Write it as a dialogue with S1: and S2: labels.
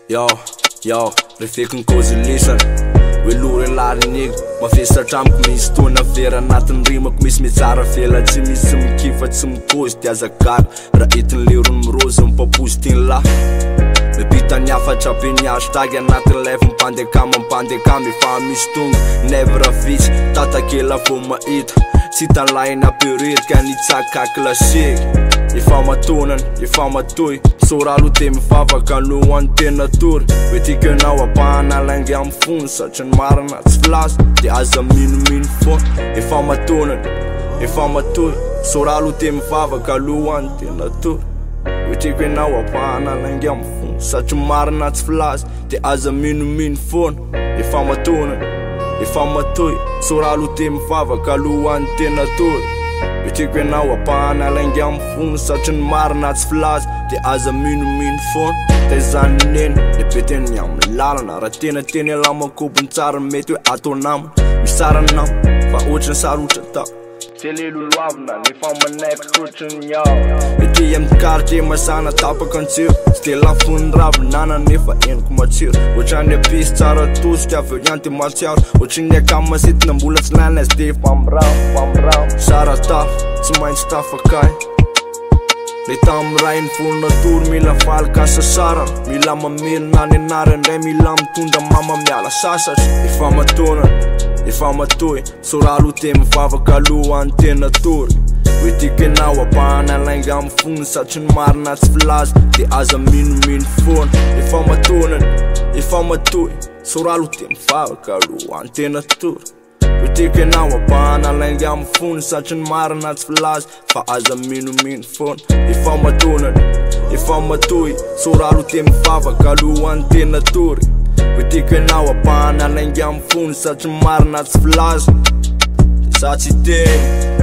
S1: Yo, refeko ny cause lisany hoe lory larinig mafesatra amiko misy tona vera anatin'ny rimako misy mitsara fela tsy misy mikifa tsy mikozy ty azakara raha itiny lerony mirozy mipapozy ty la mipita ny afatra be ny hashtag anatin'ny live mimpandekama efa misy tonga never vitsy tatakela vo mahita tsy tanlaina periodika nitsakaka lasig efa matonany efa matoy soralo te mivavaka alohan'ny tena tory hoe tikanao apahana laingy amin'ny fony satria ny marina tsy filaza de aza minomino foana efa matonany efa matoy soralo te mivavaka alohan'ny tena tory hoe tikanao apahana laingy amin'ny fony satria marina tsy filaza de aza minomino foana efa matonany efa matoy soralo te mivavaka alohan'ny tena tory hoe tikanao apahana laingy amin'ny fony satria ny marina tsy filaza de aza minomino foana taizany neny le peteny amin'ny lalana raha tena teny alamakobony tsara mety hoe atao namana misara namana fa ohatrany sarotra tao teleloloavina nefa manaiky ohatrany yao ety amin'ny quartier masana tapaka antsiro tsy de lafony ravinana nefa eniko matsiro ohatrany apisy tsara tosika aveo ihany ty matsiaro ohatrany akamasetina mbola tsy lana azy de fambramo sara tafo tsy maintsy tafakay le tam'ray ny volona tory mila falykasa sara mila mamelona ny anara indray mila mitondra mama miala sasatra efa matonany efa matoy soralo te mivavaka alohan'ny tena tory hoe tikanao apahana laingy amin'ny fony satria ny marina tsy filaza de aza minomino foana efa matonany efa matoy soralo te mivavaka alohan'ny tena tory hoe tikanao apahana laingy amin'ny fony satria ny marina tsy filaza fa aza minomino foana efa matonany efa matoy soralo te mivavaka alohan'ny tena tory hoe tikanao apahana laingy amin'ny fony satria marina tsy filaza de sa tsy teny